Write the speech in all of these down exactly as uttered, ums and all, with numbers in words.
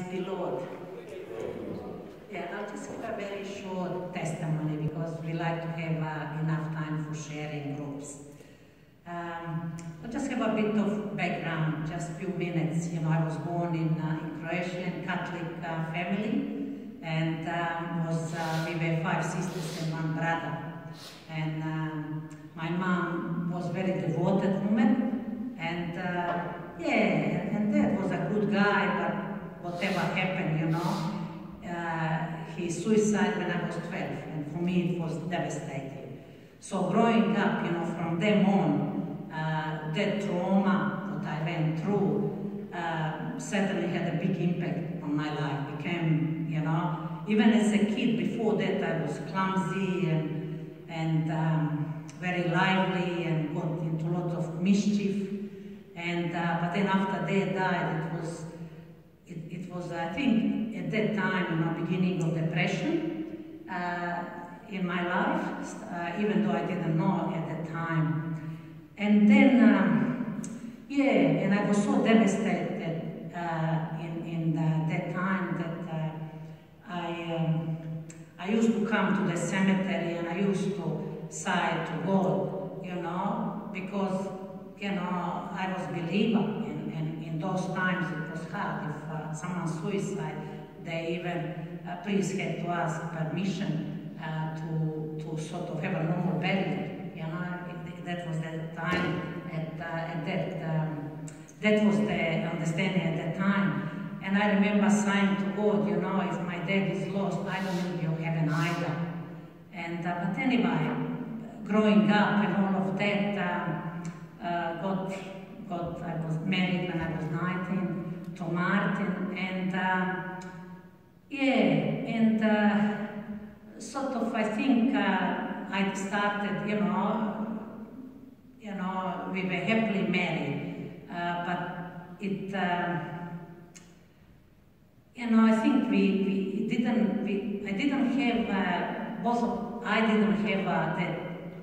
the Lord. Yeah, I'll just give a very short testimony because we like to have uh, enough time for sharing groups. Um, I'll just have a bit of background, just a few minutes. You know, I was born in, uh, in Croatian Catholic uh, family, and um, was uh, we were five sisters and one brother. And um, my mom was very devoted woman, and uh, yeah, and dad was a good guy, but whatever happened, you know, uh, he suicided when I was twelve, and for me it was devastating. So growing up, you know, from then on, uh, that trauma that I went through uh, certainly had a big impact on my life. Became, you know, even as a kid, before that I was clumsy and, and um, very lively and got into a lot of mischief. And, uh, but then after they died, it was, it, it was, I think, at that time, you know, beginning of depression uh, in my life, uh, even though I didn't know at that time. And then, um, yeah, and I was so devastated uh, in, in the, that time that uh, I, um, I used to come to the cemetery and I used to sigh to God, you know, because, you know, I was a believer, and, and in those times it was hard. If uh, someone suicide, they even uh, priests had to ask permission uh, to, to sort of have a normal burial, you know. It, that was the time, at, uh, at that, um, that was the understanding at that time. And I remember saying to God, you know, if my dad is lost, I don't need your heaven either. And, uh, but anyway, growing up and all of that, um, Uh, got, got, I was married when I was nineteen to Martin, and uh, yeah, and uh, sort of I think uh, I started, you know, you know, we were happily married, uh, but it, uh, you know, I think we, we didn't, we, I didn't have, uh, both of, I didn't have uh, that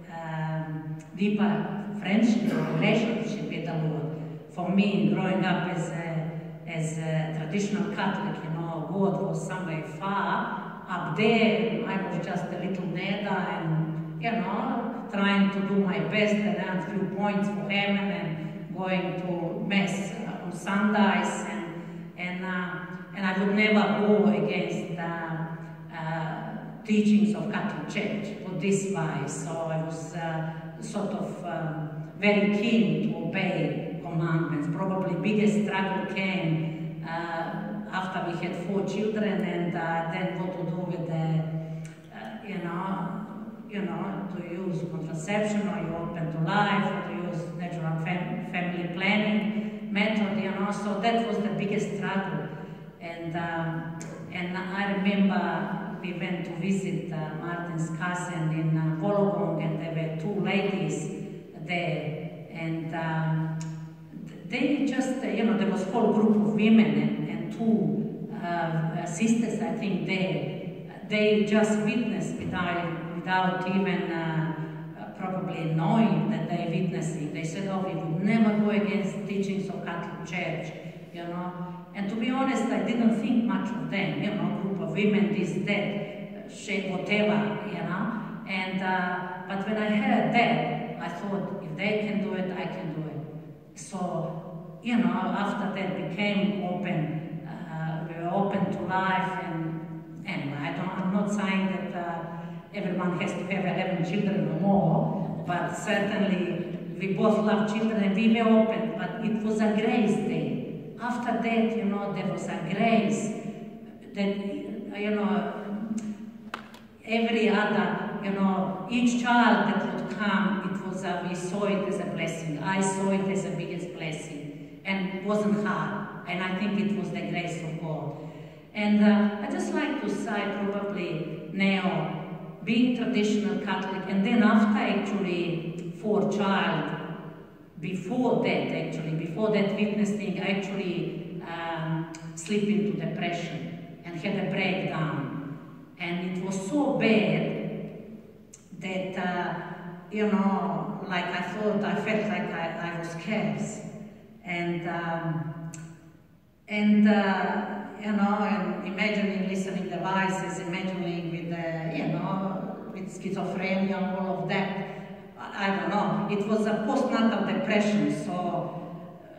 um, deeper friendship or relationship with the Lord. For me, growing up as a, as a traditional Catholic, you know, God was somewhere far up there. I was just a little Neda and, you know, trying to do my best and earn a few points for heaven and going to Mass on Sundays, and, and, uh, and I would never go against uh, uh, teachings of Catholic Church, put this way. So I was uh, sort of um, very keen to obey commandments. Probably biggest struggle came uh, after we had four children, and uh, then what to do with the, uh, you know, you know, to use contraception, or you open to life, or to use natural fam family planning method, you know. So that was the biggest struggle. And um, and I remember we went to visit uh, Martin's cousin in uh, Wollongong, and there were two ladies there, and um, they just, uh, you know, there was a whole group of women and, and two uh, sisters, I think, there. They just witnessed without, without even uh, uh, probably knowing that they're witnessing. They said, oh, we would never go against teachings of Catholic Church, you know. And to be honest, I didn't think much of them, you know, group of women, this, that, shape, whatever, you know. And, uh, but when I heard that, I thought, if they can do it, I can do it. So, you know, after that became open, uh, we were open to life, and anyway, I don't, I'm not saying that uh, everyone has to have eleven children or more, but certainly we both love children and we were open, but it was a grace day. After that, you know, there was a grace that, you know, every other, you know, each child that would come, it was a, we saw it as a blessing. I saw it as the biggest blessing, and it wasn't hard, and I think it was the grace of God. And uh, I just like to say, probably now, being traditional Catholic, and then after actually for child, before that actually, before that witnessing, I actually um, slipped into depression and had a breakdown. And it was so bad that, uh, you know, like I thought, I felt like I, I was cursed. And, um, and uh, you know, and imagining listening devices, imagining with, uh, you know, with schizophrenia, all of that. I don't know. It was a postnatal depression, so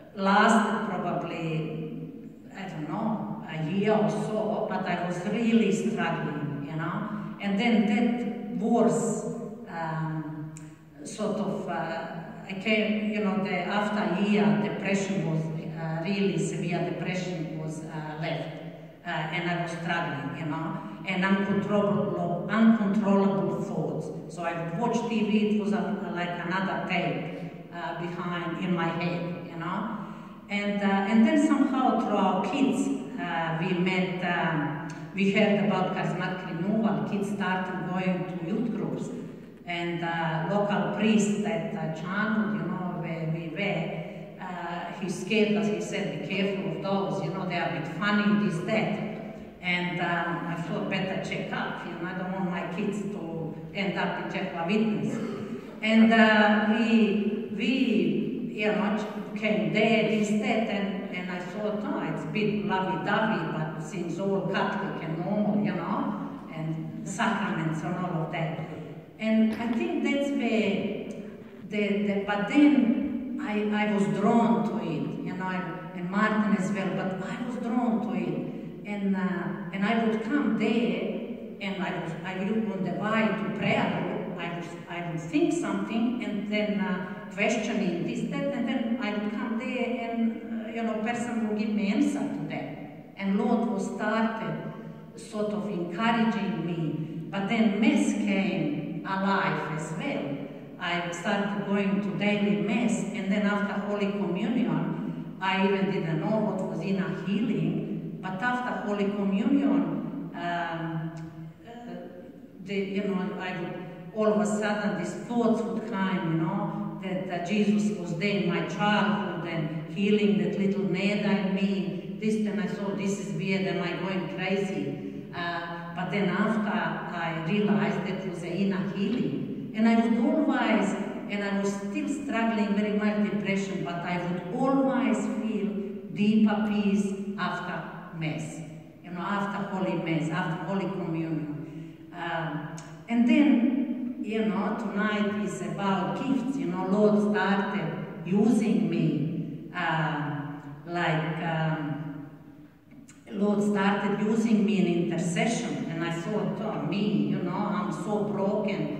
lasted probably, I don't know, a year or so, but I was really struggling, you know. And then that worse, um, sort of, uh, I came, you know, the, after a year, depression was, uh, really severe depression was uh, left. Uh, and I was struggling, you know, and uncontrollable, uncontrollable thoughts. So I would watch T V, it was a, like another tape uh, behind, in my head, you know. And, uh, and then somehow through our kids, uh, we met, um, we heard about charismatic renewal. Kids started going to youth groups. And uh, local priest at uh, childhood, you know, where we were, uh, he scared us, he said, be careful of those, you know, they are a bit funny, this, that. And um, I thought better check up, you know, I don't want my kids to end up in Jehovah's Witness. And uh, we, we, you know, came there, this, that, and, and I thought, oh, it's a bit lovey-dovey, but seems all Catholic and normal, you know, and sacraments and all of that. And I think that's where, the, the, but then I, I was drawn to it, you know, and Martin as well, but I was drawn to it. And, uh, and I would come there, and I, was, I would on the way to prayer, I would, I would think something, and then uh, questioning this, that, and then I would come there, and, uh, you know, person would give me answer to that. And Lord was started sort of encouraging me, but then Mass came alive as well. I started going to daily Mass, and then after Holy Communion, I even didn't know what was inner healing, but after Holy Communion, um, uh, the, you know, I would, all of a sudden these thoughts would come, you know, that, that Jesus was there in my childhood and healing that little Neda in me. This, then I thought, this is weird, am I going crazy? Uh, but then after I realized that was an inner healing. And I would always, and I was still struggling very much depression, but I would always feel deeper peace after Mass, you know, after Holy Mass, after Holy Communion. Um, and then, you know, tonight is about gifts, you know, Lord started using me, uh, like, um, Lord started using me in intercession, and I thought, oh, me, you know, I'm so broken.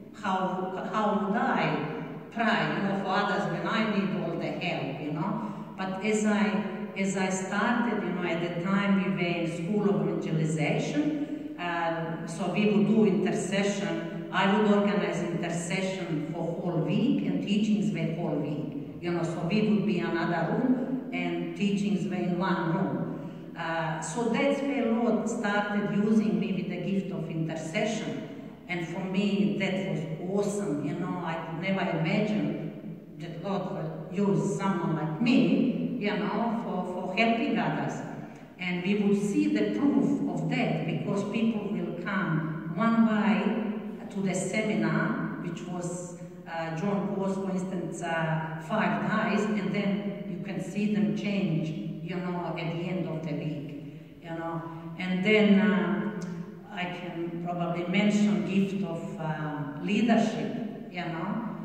How, how would I pray, you know, for others when I need all the help, you know? But as I, as I started, you know, at the time we were in School of Evangelization, uh, so we would do intercession. I would organize intercession for whole week, and teachings were whole week. You know, so we would be in another room, and teachings were in one room. Uh, so that's where Lord started using me with the gift of intercession. And for me, that was awesome, you know, I could never imagine that God would use someone like me, you know, for, for helping others. And we will see the proof of that, because people will come one way to the seminar, which was uh, John Paul's, for instance, uh, five days, and then you can see them change, you know, at the end of the week, you know. And then uh, I can probably mention gift of uh, leadership, you know.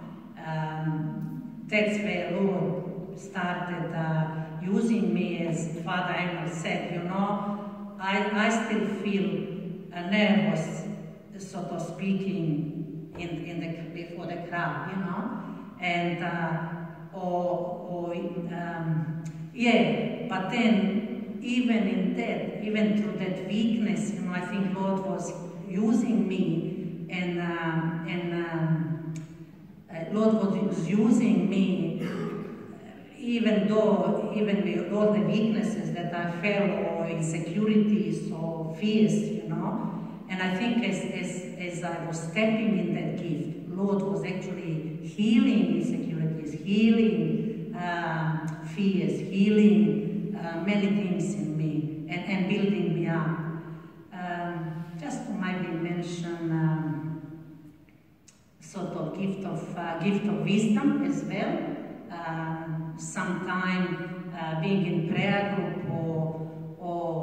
Um, that's where Lord started uh, using me, as Father Emil said, you know. I, I still feel uh, nervous, sort of speaking in, in the, before the crowd, you know. And, uh, or, or um, yeah, but then, even in that, even through that weakness, you know, I think Lord was using me, and um, and um, uh, Lord was using me, even though, even with all the weaknesses that I felt, or insecurities, or fears, you know. And I think as as as I was stepping in that gift, Lord was actually healing insecurities, healing um, fears, healing. Uh, many things in me, and, and building me up. Um, just to maybe mention um, sort of gift of uh, gift of wisdom as well. Um, sometime uh, being in prayer group, or or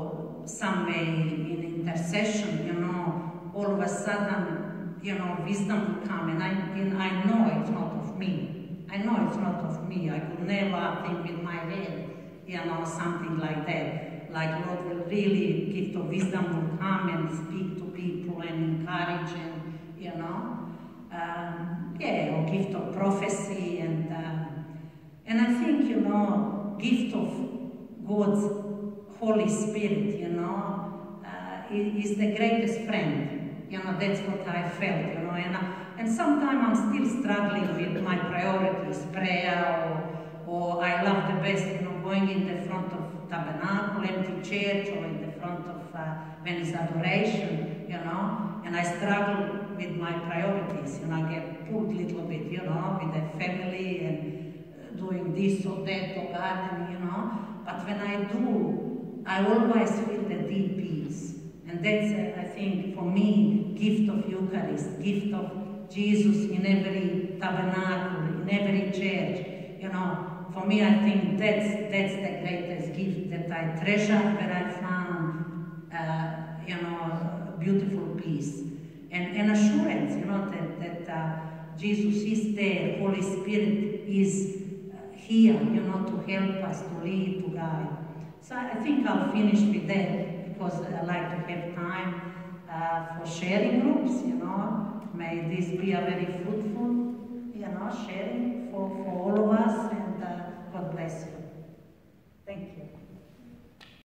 some way in intercession, you know, all of a sudden, you know, wisdom will come, and I, and I know it's not of me. I know it's not of me. I could never think in my head, you know, something like that. Like Lord will really give the wisdom will come and speak to people and encourage and, you know, um, yeah, or gift of prophecy and, um, and I think, you know, gift of God's Holy Spirit, you know, uh, is the greatest friend. You know, that's what I felt, you know, and, uh, and sometimes I'm still struggling with my priorities, prayer, or, or I love the best, you know, going in the front of tabernacle, empty church, or in the front of uh, when it's adoration, you know, and I struggle with my priorities, you know, I get pulled a little bit, you know, with the family and uh, doing this or that or gardening, you know, but when I do, I always feel the deep peace. And that's, uh, I think, for me, gift of Eucharist, gift of Jesus in every tabernacle, in every church. You know, for me, I think that's that's the greatest gift that I treasure, where I found, uh, you know, beautiful peace and, and assurance. You know that that uh, Jesus is there, Holy Spirit is uh, here. You know, to help us, to lead, to guide. So I think I'll finish with that, because I like to have time uh, for sharing groups, you know. May this be a very fruitful, you know, sharing for, for all of us, and uh, God bless you. Thank you.